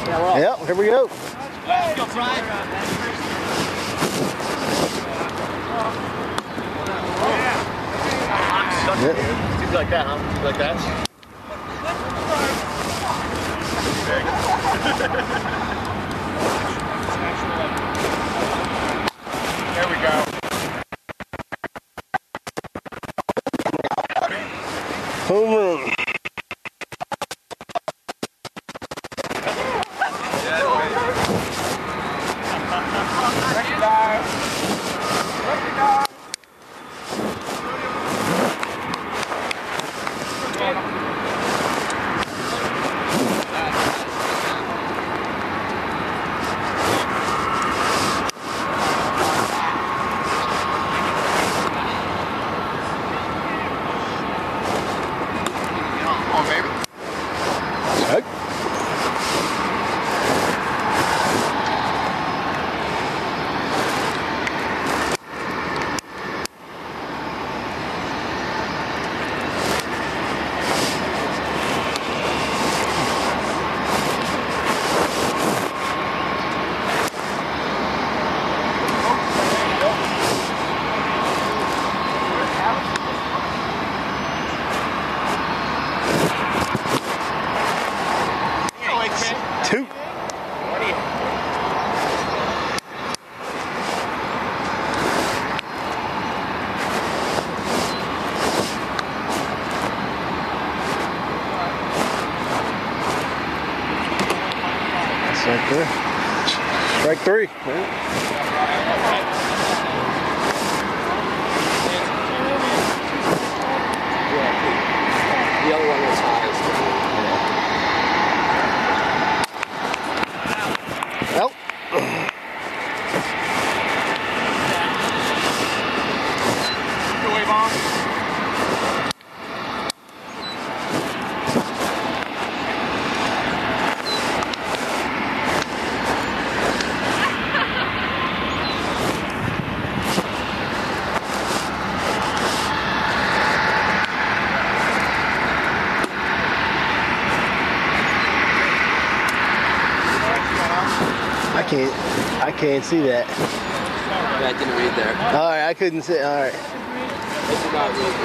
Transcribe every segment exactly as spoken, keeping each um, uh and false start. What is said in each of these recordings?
Yep, here we go. Let's go, Brian. Yep. Seems like that, huh? Seems like that. There we go. Home run. Two. Strike three. Strike three. The other one was high. Nope. Go away, Mom. I can't. I can't see that. Yeah, I didn't read there. All right, I couldn't see. All right. I did not read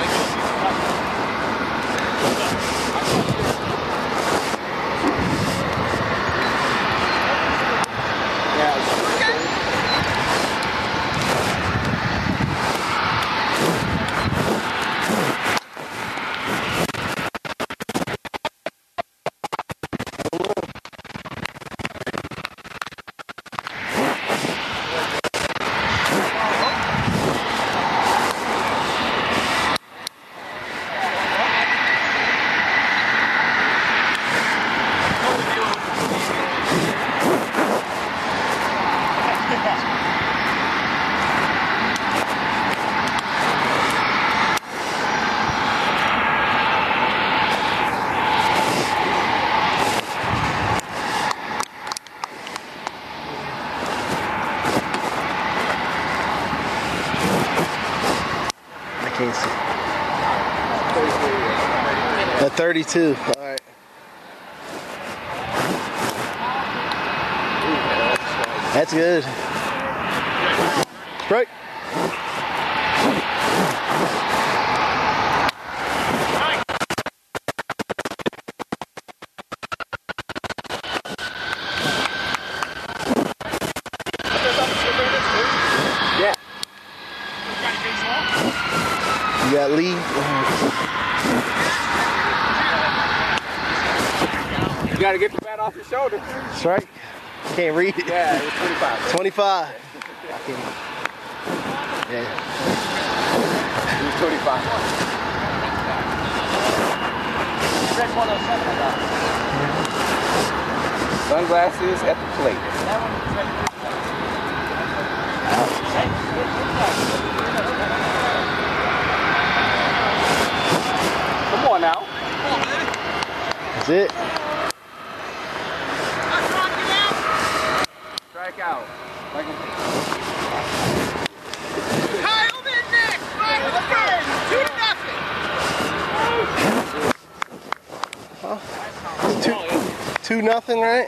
Can't see. A thirty-two. All right. That's good. Strike. Yeah. You got Lee. You gotta get the bat off your shoulder. That's right. Can't read it. Yeah, it was twenty-five. twenty-five. I can't. Yeah. It was twenty-five. Sunglasses at the plate. Come on now. That's it. Strike out. Like a... Kyle in next! Right, okay! Two nothing! Oh. Two, two nothing, right?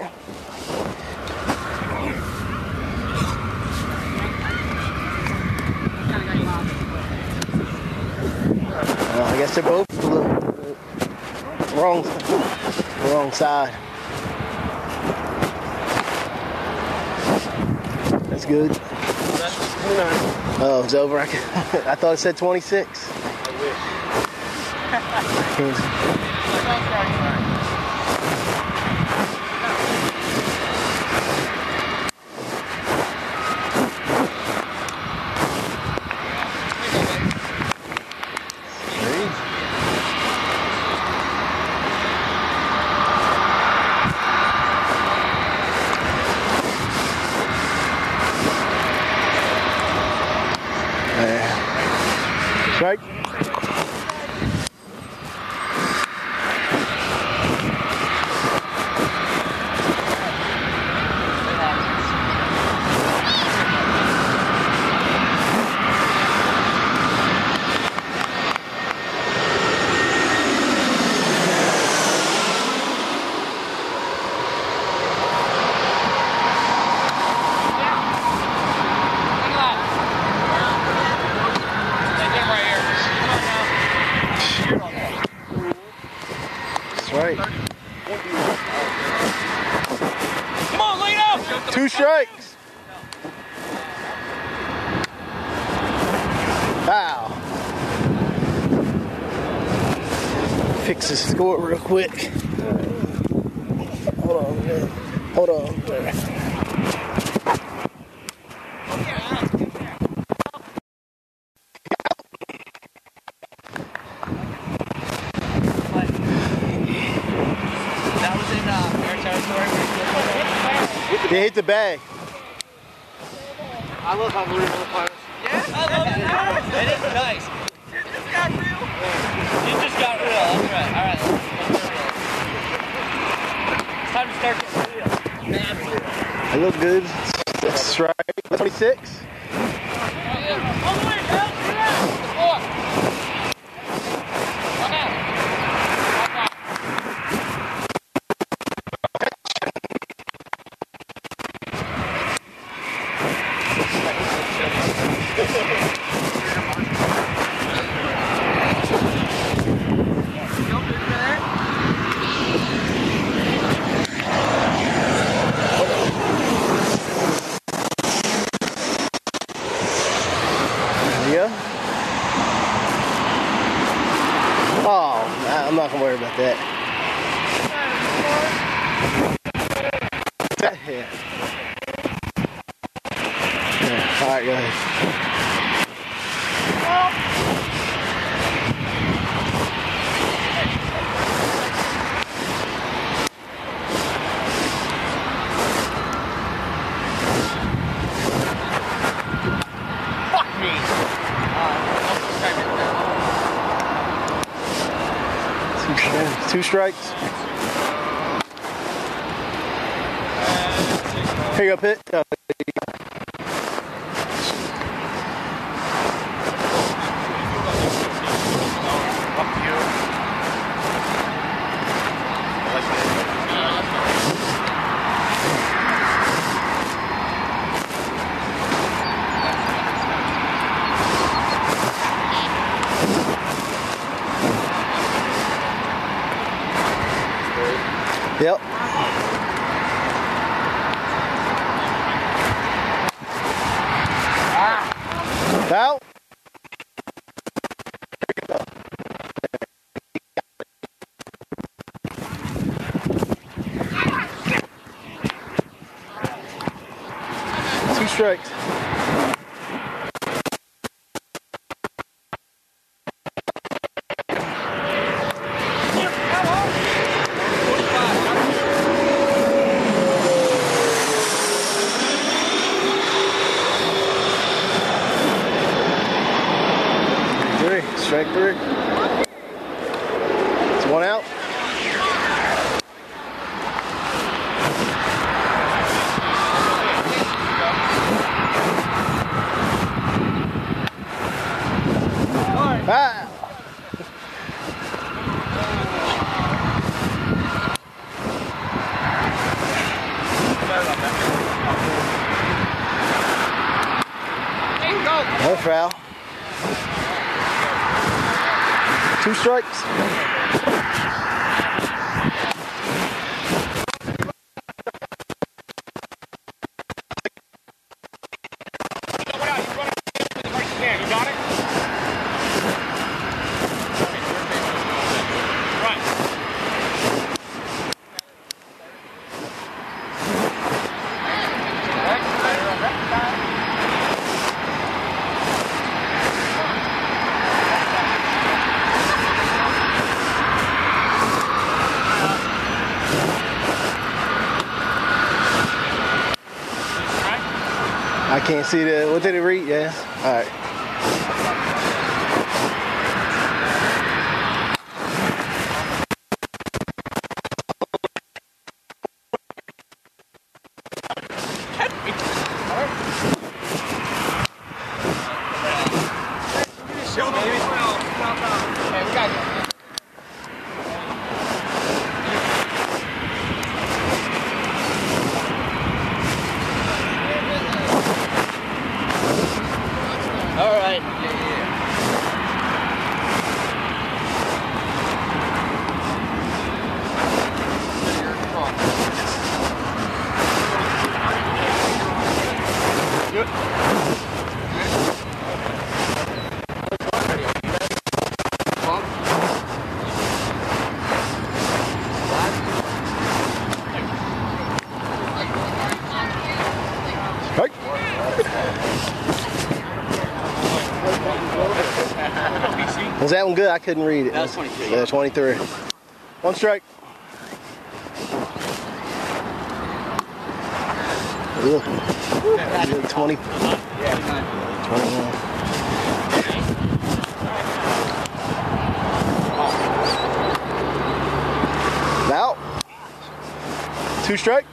Well, I guess they're both a little wrong, wrong side. That's good. Oh, it's over. I, I thought it said twenty-six. I wish. Strike. Right. Come on, lean up! Two strikes. Wow. Fix the score real quick. Hold on, man. Hold on. They hit the bag. I love how real the players. Yeah, I love it. It is nice. It just got real. You just got real. That's right. All right. It's time to start getting real. I look good. That's strike. twenty-six. All the way down to the four. One out. Oh, I'm not gonna worry about that. Yeah. Yeah. All right, go ahead. Fuck me. Two strikes. Here you go, Pitt. Uh, Yep. Out. Two strikes. Strike three. It's one out. Ah. Another foul. Two strikes. You got it? I can't see the, what did it read? Yeah. All right. Show, baby. Hey, we got it. All right. Was that one good? I couldn't read it. That was twenty-three. Yeah, twenty-three. One strike. Ugh. twenty. twenty-one. Out. Two strike.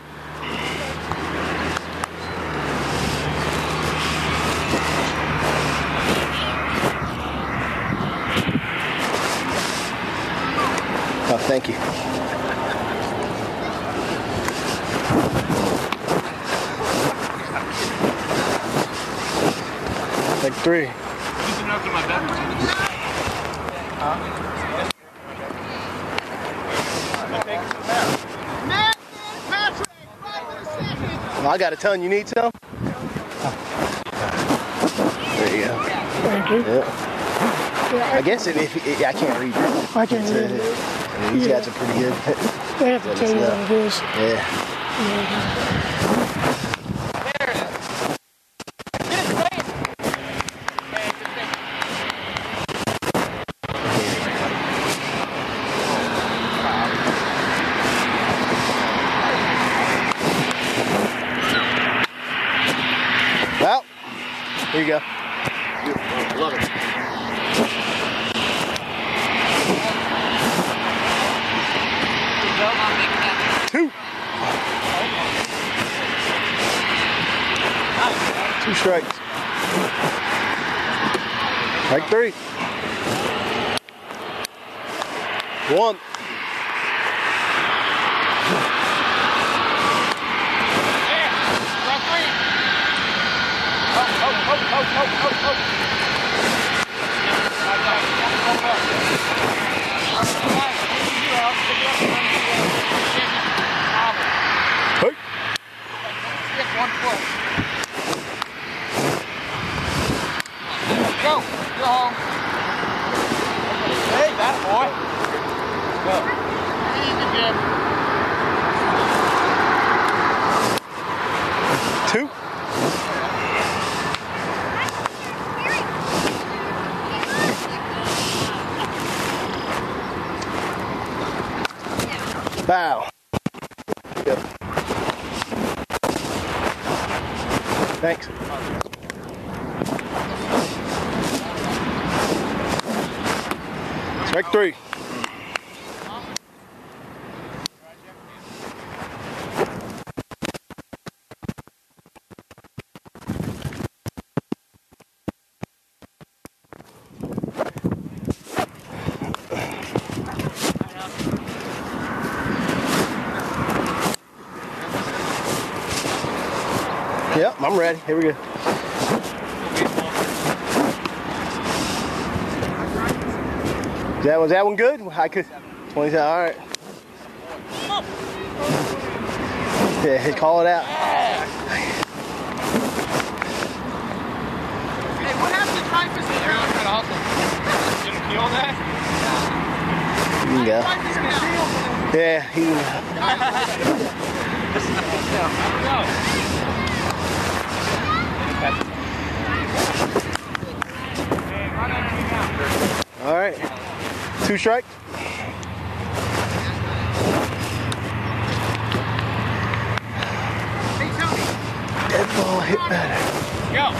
Oh, thank you. Take three. Well, I got a ton. You need some? There you go. Thank you. Yeah. I guess if, if, if I can't read it. I can read it. I mean, these Yeah. guys are pretty good. They have to tell you what it is. Yeah. Well, here you go. Love it. Two. Two strikes. Strike three. One. Hey. Go. Go home. Hey, that boy. Let's go. Easy, Jim. Two. Bow. Yep. Thanks. Strike three. Yep, I'm ready. Here we go. That was that one good? I could twenty-seven. All right. Yeah, call it out. Hey, what happened to Dreyfus in there? Kind of awesome. Gonna pee on that? You can go. Dreyfus in there. Yeah, he can. All right. Two strike. Hey, Tony. Dead ball hit better. Go.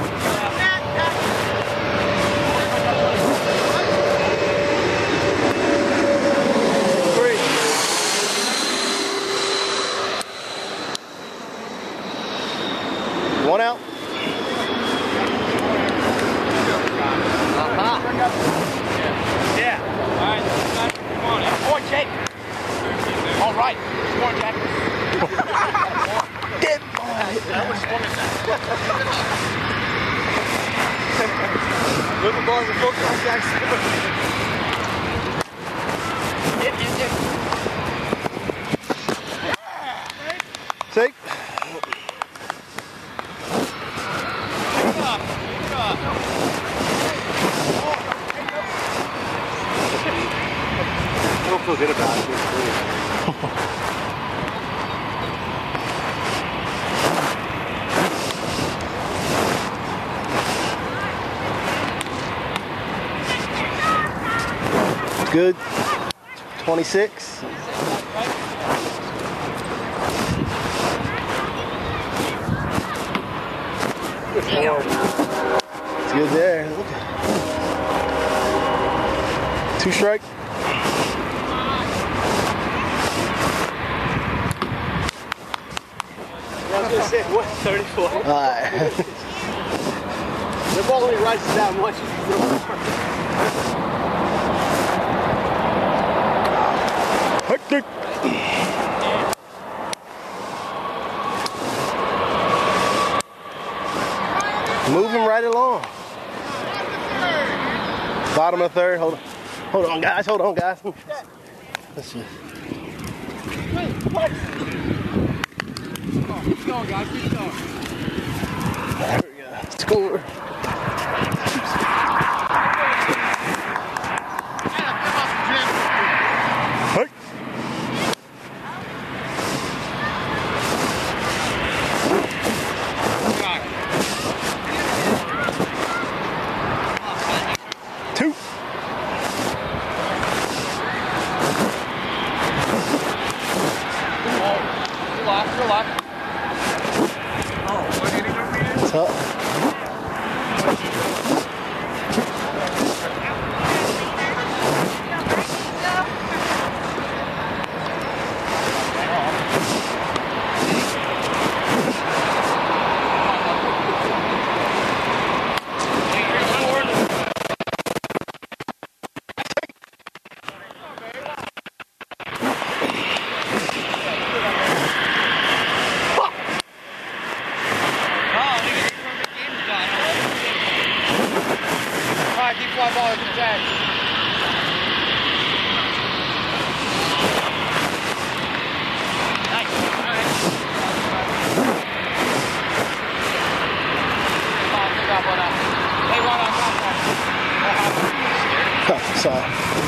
Three. One out. Yeah. All right. Come on. Boy, Jake. All right. Come on, Jack. Dead ball hit better. Little ball with both contacts. See? I don't feel good about it. Good. twenty-six. It's good there. Two strike. I was gonna say one thirty-four. All right. The ball only rises that much. Hectic. Moving right along. Bottom of the third. Hold on. Hold on, guys. Hold on, guys. Let's see. Keep going, guys. Keep going. There we go. Score. Hey. Two. Relax, relax. What's up? Deep fly ball is attack. Nice. All right. Hey, one on contact. Oh, sorry.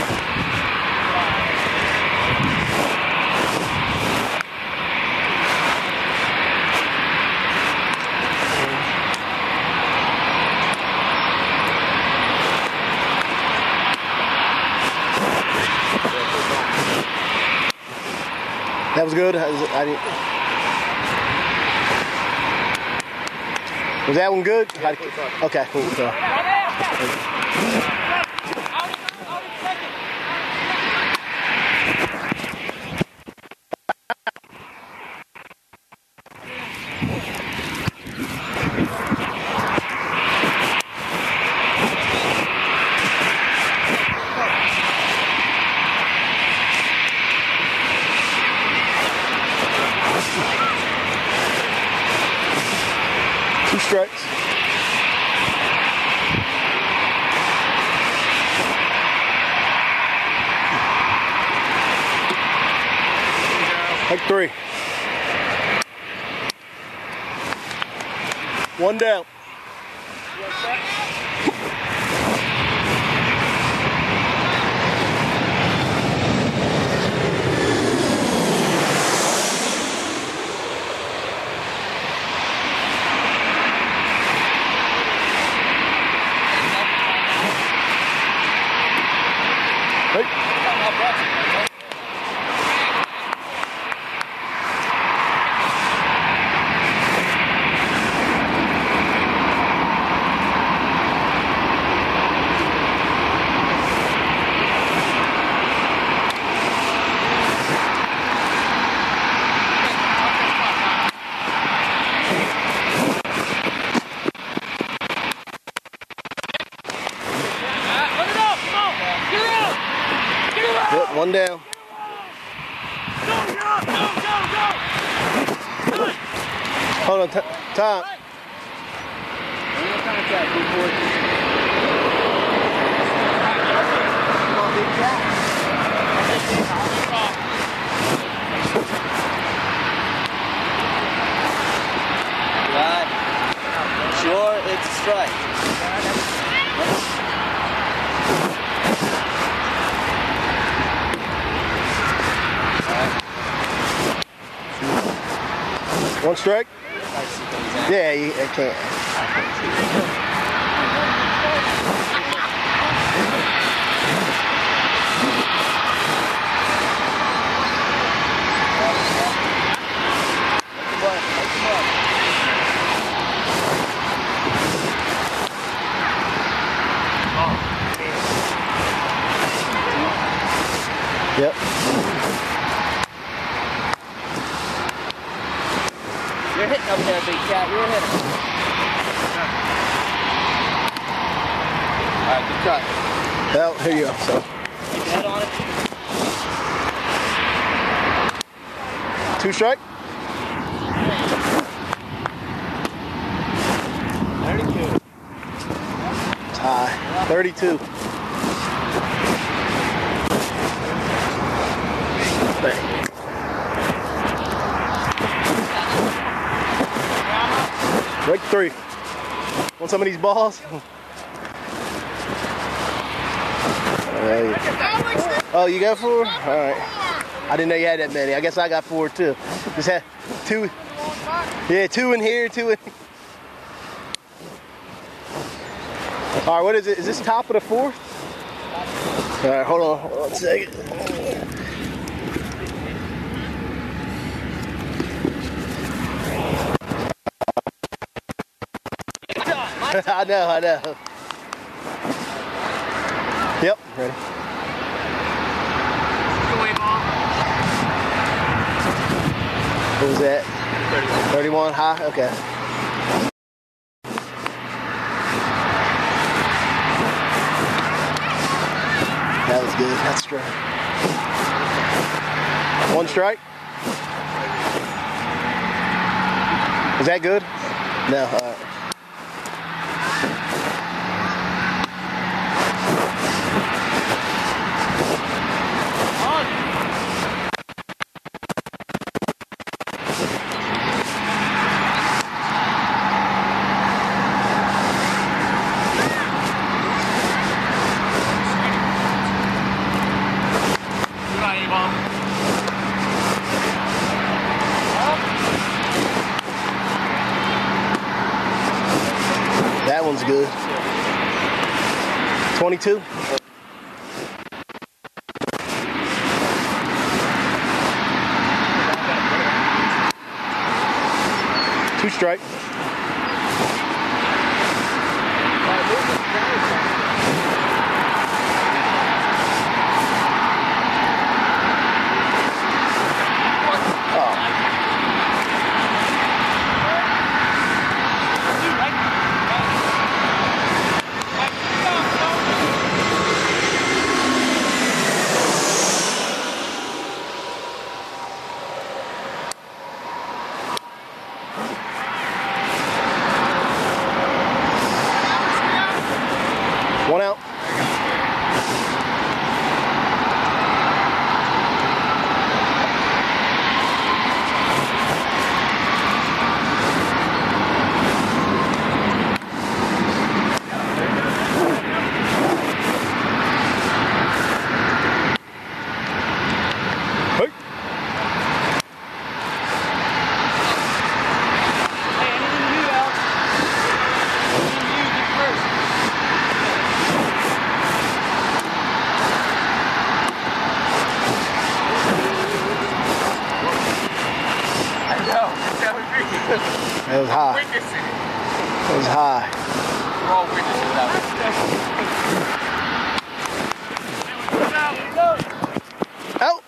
That was good. I, was, I didn't. Was that one good? I, okay, cool. So. Two strikes. Take three. One down. Yep, one down. Hold on, t time. Right. Sure, it's a strike. One strike? Yeah, you, I can't. I can't see it. Yep. You're hitting up there, big cat. You're hitting. Alright, good cut. Well, here you go. So. Keep your head on it. Two strike? thirty-two. Tie. thirty-two. Bang. Break three. Want some of these balls? Oh, you got four? All right. I didn't know you had that many. I guess I got four too. Just had two. Yeah, two in here, two in. All right, what is it? Is this top of the fourth? All right, hold on one second. I know, I know. Yep, ready. What was that? thirty-one. thirty-one high? Okay. That was good. That's strike. One strike? Is that good? No, all right. That one's good. twenty-two. Two strike. One out. That was high. Witnessing it. That was high. We're all witnesses of it. Out.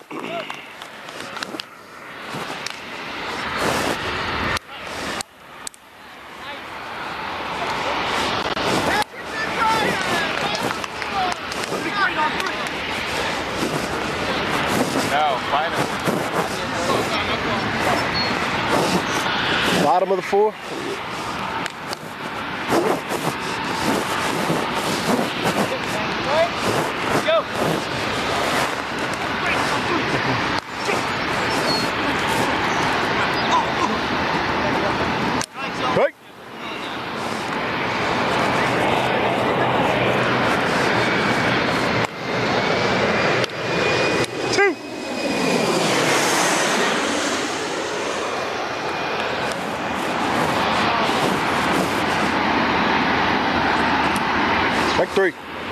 No, finally. Bottom of the four. Go. Right. Two. Strike three.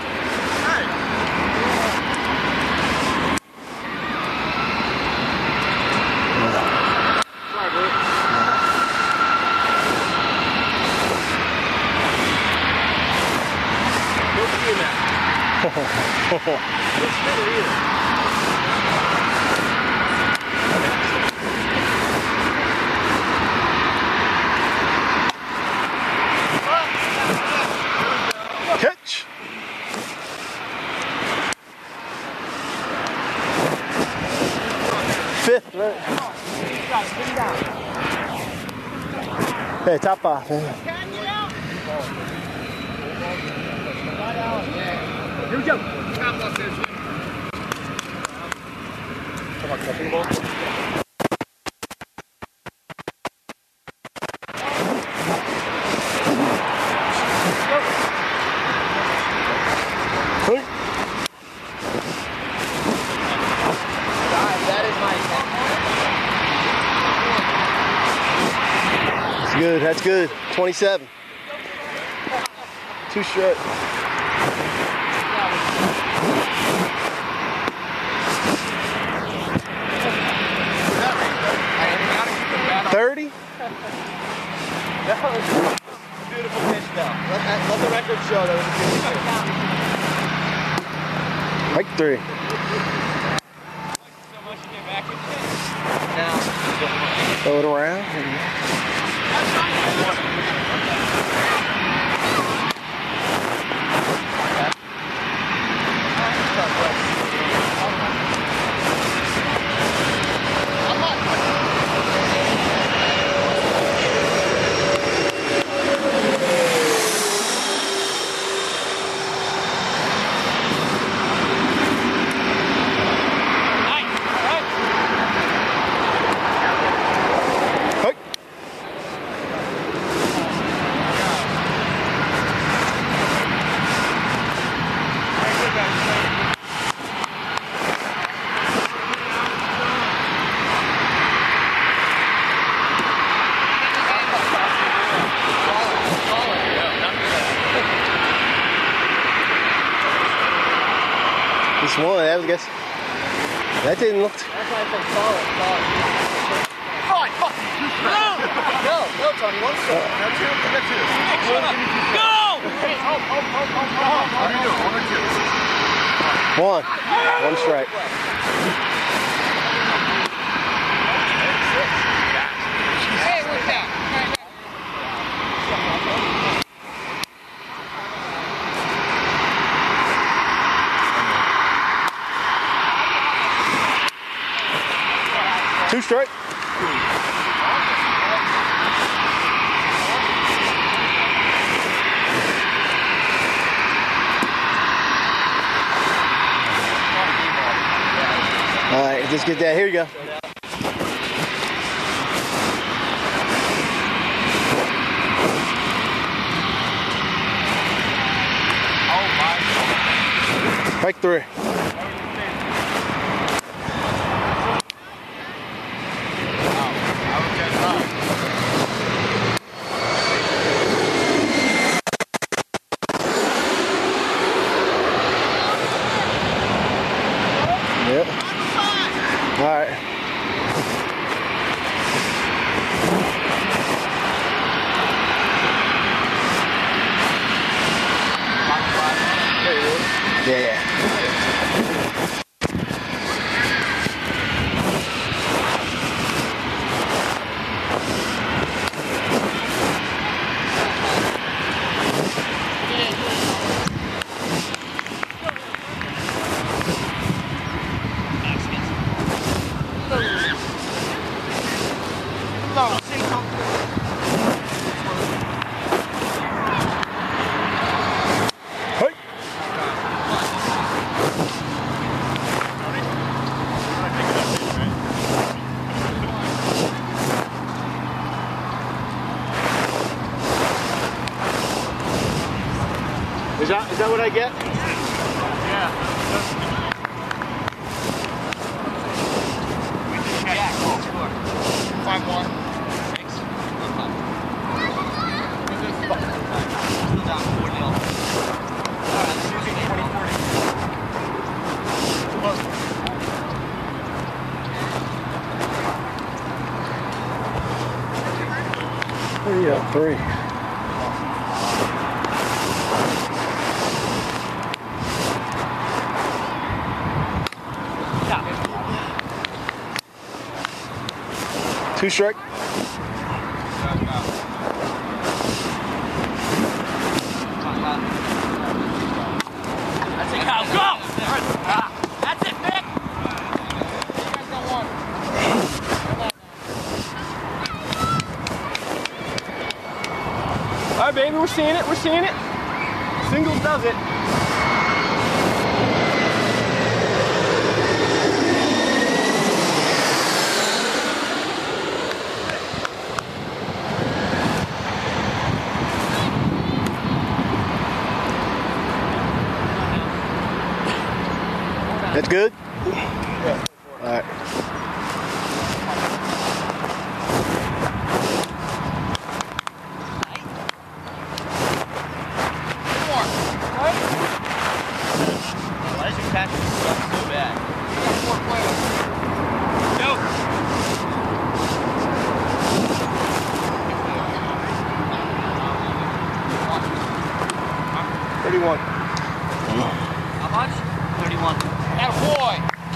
Catch. Fifth, right? Hey, top off. Man. Here we go. Top off there. Come on, cupping ball. That's good, that's good. twenty-seven. Two straight. thirty? That was a beautiful pitch though. Let, let the record show that was a Strike beautiful pitch. three. So much to get back in Now, Throw it around. This one, that was, I guess, that didn't look. that's why I said solid, solid. Fine, fuck you. No! No, no, Tony, one stroke. Now two, we got two. Shut up. Go! Hey, oh, oh, oh, oh, oh. How do you do? One or two? One. One strike. Hey, what's that? Two strike. All right, let's get that. Here you go. Oh my God. Strike three. Yep. All right. say something. Hey. Is that is that what I get? Yeah. Yeah, cool. Five more. Six. Still down four nil. Alright, let's use it twenty forty. Yeah, three. Two strike. That's it, Kyle. Go! That's it, Nick! All right, baby, we're seeing it. We're seeing it. Singles does it. That's good? Yeah. All right. Why does your catch suck so bad? Go! thirty-one. How much? thirty-one. That boy!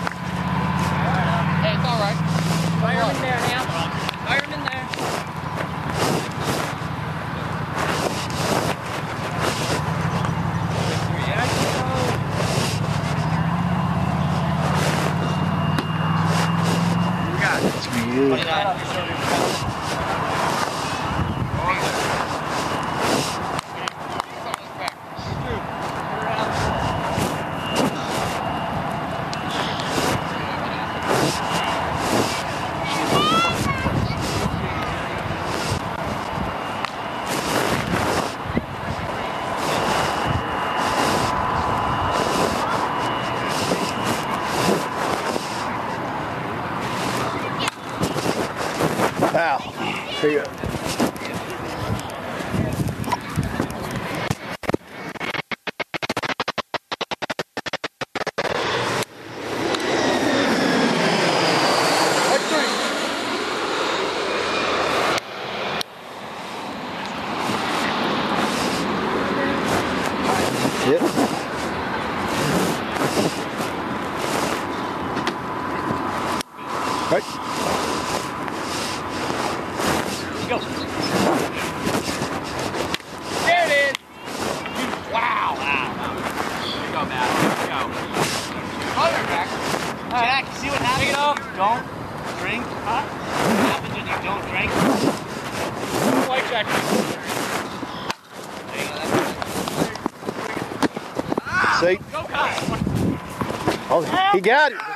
Hey, it's alright. Fire him in there now. Fire him in there. That's for you. Wow. Here you go. Yep. Right. Go. There it is. Wow. Wow. Here you go, Matt. Here you go. Other back. Jack, see what happens? Take it off. Don't drink. Huh? What happens when you don't drink? White Jack. See? Go, Kyle. Oh, he got it.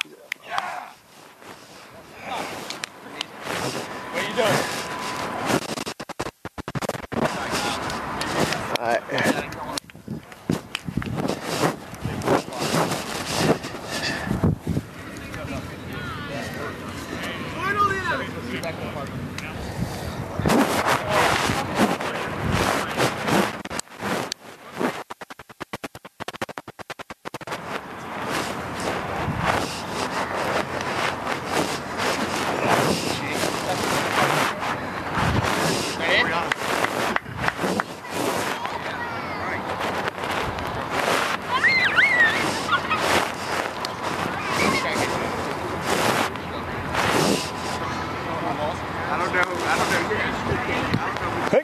What are you doing? All right. Hey.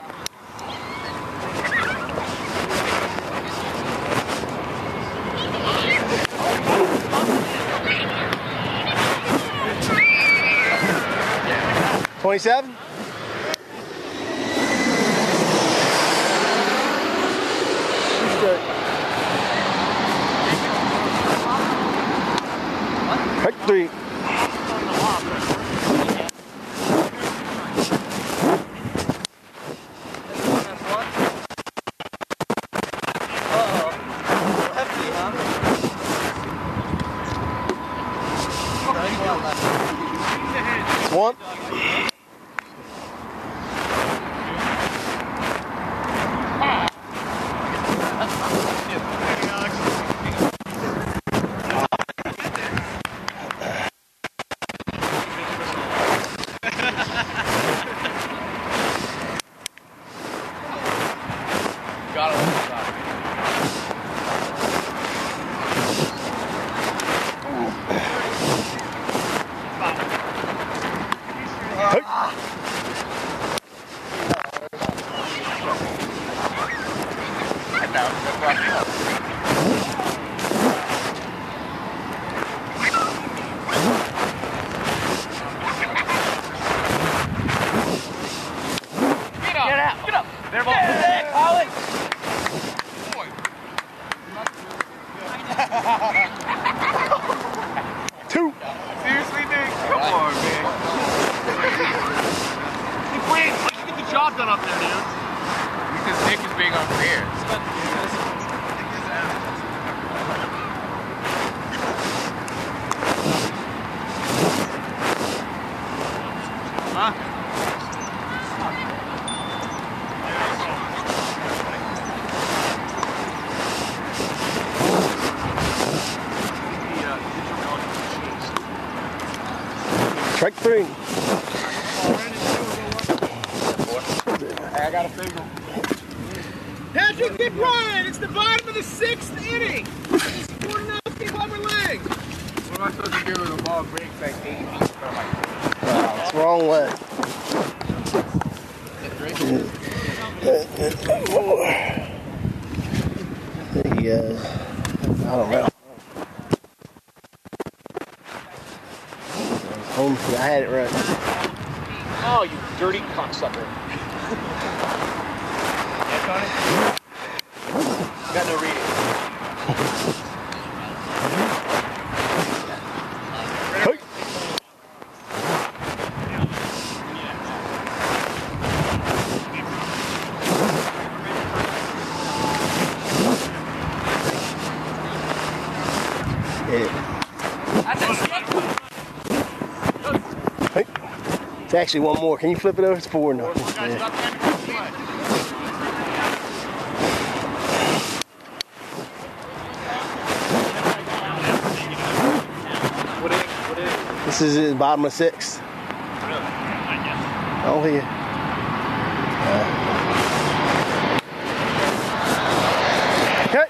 Twenty-seven. Strike three. One. Got it. Get out! Get up! There, ball. Yeah, Colin! Two. Seriously, Nick? Come on, man. Wait, why you get the job done up there, dude? Because Nick is being unfair. Huh? Strike three. I got a finger. Patrick, get quiet. It's the bottom of the sixth inning. It's four to nothing, Homer Leg. What am I supposed to do when the ball breaks like eight feet from my Wow, it's the wrong way. There you go. I don't know. Home, I had it right. Oh, you dirty cocksucker. Yeah, Tony? Got no reading. Hey. Yeah. That's a strike. Hey. It's actually one more. Can you flip it over? It's four now. Yeah. This is the bottom of six. Really? I guess. Oh, here. Uh. Okay.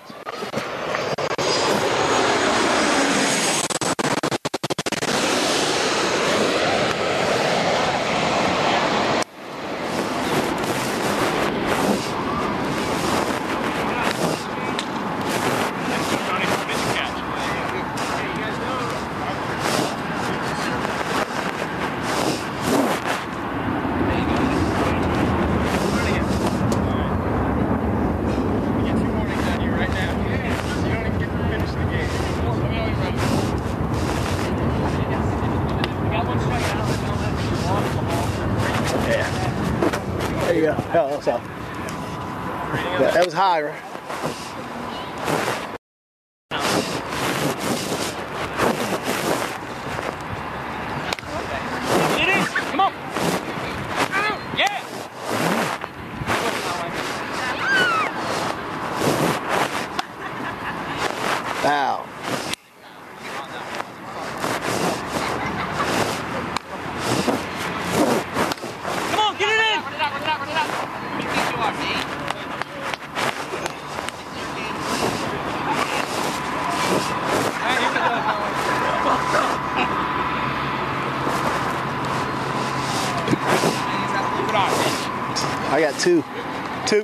There you go. Oh, that's all. Yeah, that was high, right? It is. Come on. Yeah. Wow. Come on, get it in. Run it out, run it out, run it out. What do you think you are, me? I got two. Two.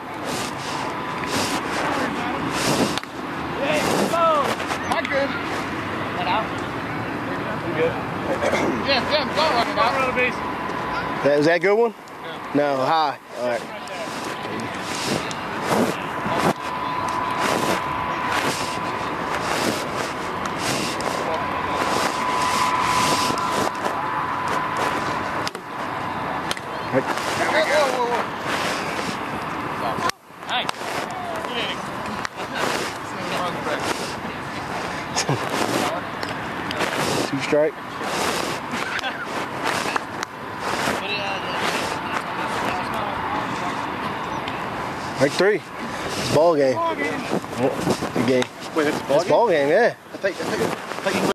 Hey, go. Am I good? Run out. You good? Yeah, yeah, I'm going. Run out. Run the base. That, was that a good one? No, high. All right. Nice. Two strike. Right three. It's ball game. Ball game. Good game. Wait, it's ball It's ball game, yeah. I thought, I thought, I thought you